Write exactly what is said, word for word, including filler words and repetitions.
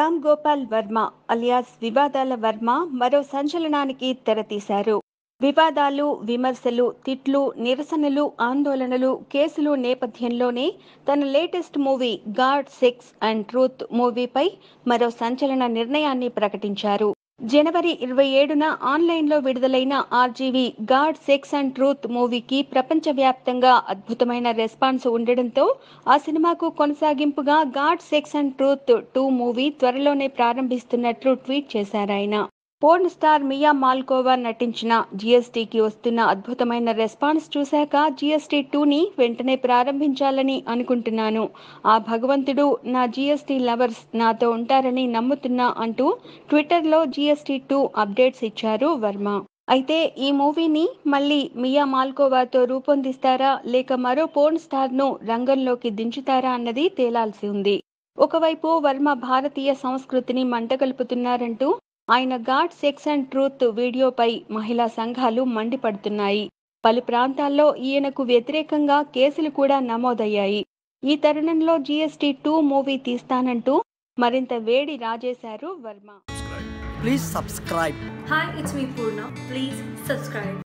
Ram Gopal Varma alias వివాదాల వర్మ మరో సంచలనానికి తెరతీశారు. వివాదాలు, విమర్శలు, తిట్లు, నిరసనలు, ఆందోళనలు, కేసులు నేపథ్యంలోనే తన latest movie god sex and truth మూవీపై మరో సంచలన నిర్ణయాన్ని ప్రకటించారు. జనవరి ఇరవై ఏడున ఆన్లైన్లో విడుదలైన RGV god sex and truth మూవీకి ప్రపంచవ్యాప్తంగా అద్భుతమైన రెస్పాన్స్ ఉండడంతో ఆ సినిమాకు కొనసాగింపుగా god sex and truth two movie త్వరలోనే ప్రారంభిస్తున్నట్లు ట్వీట్ చేశారాయన. పోర్న్ స్టార్ మియా మాల్కోవా నటించిన జీఎస్టీకి వస్తున్న అద్భుతమైన రెస్పాన్స్ చూశాక జీఎస్టీ టూని వెంటనే ప్రారంభించాలని అనుకుంటున్నాను. ఆ భగవంతుడు నా జీఎస్టీ లవర్స్ నాతో ఉంటారని నమ్ముతున్నా అంటూ ట్విట్టర్లో జీఎస్టీ టూ అప్డేట్స్ ఇచ్చారు వర్మ. అయితే ఈ మూవీని మళ్ళీ మియా మాల్కోవాతో రూపొందిస్తారా లేక మరో పోర్న్ స్టార్ను రంగంలోకి దించుతారా అన్నది తేలాల్సి ఉంది. ఒకవైపు వర్మ భారతీయ సంస్కృతిని మంటగలుపుతున్నారంటూ ఆయన గాడ్ సెక్స్ అండ్ ట్రూత్ వీడియోపై మహిళా సంఘాలు మండిపడుతున్నాయి. పలు ప్రాంతాల్లో ఈయనకు వ్యతిరేకంగా కేసులు కూడా నమోదయ్యాయి. ఈ తరుణంలో జీఎస్టీ టూ మూవీ తీస్తానంటూ మరింత వేడి రాజేశారు Varma. Please subscribe. Hi, it's me Purna. Please subscribe.